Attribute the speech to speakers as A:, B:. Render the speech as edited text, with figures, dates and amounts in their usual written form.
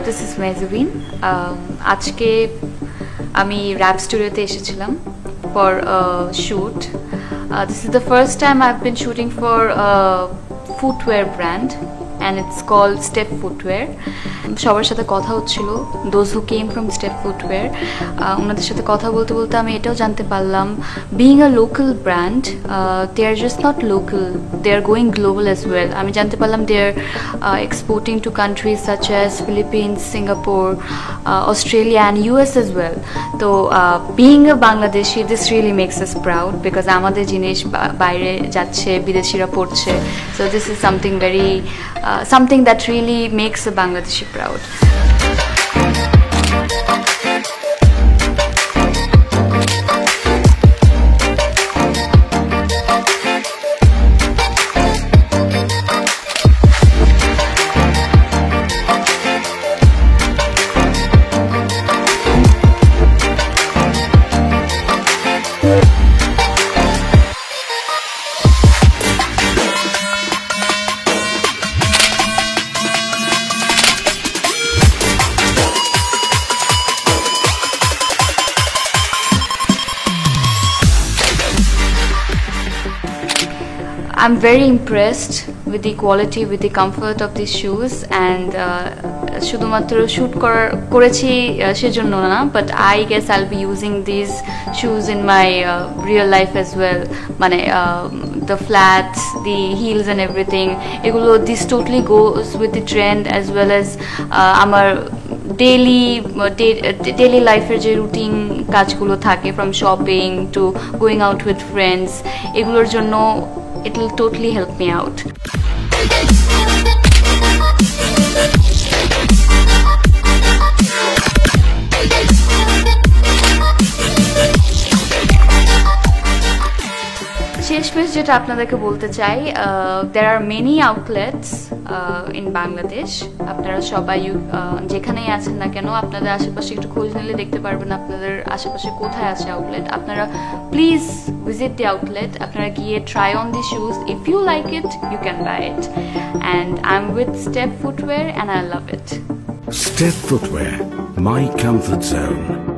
A: This is Mezubin. আজকে আমি rap studioতে এসেছিলাম for a shoot. This is the first time I've been shooting for a footwear brand and it's called Step Footwear. সবার সাথে কথা হচ্ছিল those who came from Step Footwear. ওনাদের সাথে কথা বলতে বলতে আমি এটাও জানতে পারলাম being a local brand they are just not local, they are going global as well. আমি জানতে পারলাম they are exporting to countries such as Philippines, Singapore, Australia and US as well. So being a Bangladeshi, this really makes us proud because আমাদের জিনিস বাইরে যাচ্ছে, বিদেশিরা পড়ছে. So this is something very something that really makes a Bangladeshi proud. I'm very impressed with the quality, with the comfort of these shoes and শুধুমাত্র shoot করেছি সেজন্য না, but I guess I'll be using these shoes in my real life as well. মানে the flats, the heels and everything, এগুলো this totally goes with the trend as well as আমার daily লাইফের যে routine কাজগুলো থাকে from shopping to going out with friends, এগুলোর জন্য it will totally help me out. শেষমেশ যেটা আপনাদেরকে বলতে চাই, there are many outlets in Bangladesh. আপনারা সবাই যেখানেই আছেন না কেন আপনাদের আশেপাশে একটু খোঁজ নিলে দেখতে পারবেন আপনাদের আশেপাশে কোথায় আছে আউটলেট. আপনারা প্লিজ visit the outlet. আপনারা গিয়ে try on the shoes. If you like it, you can buy it. And I'm with Step Footwear and I love it.
B: Step Footwear, my comfort zone.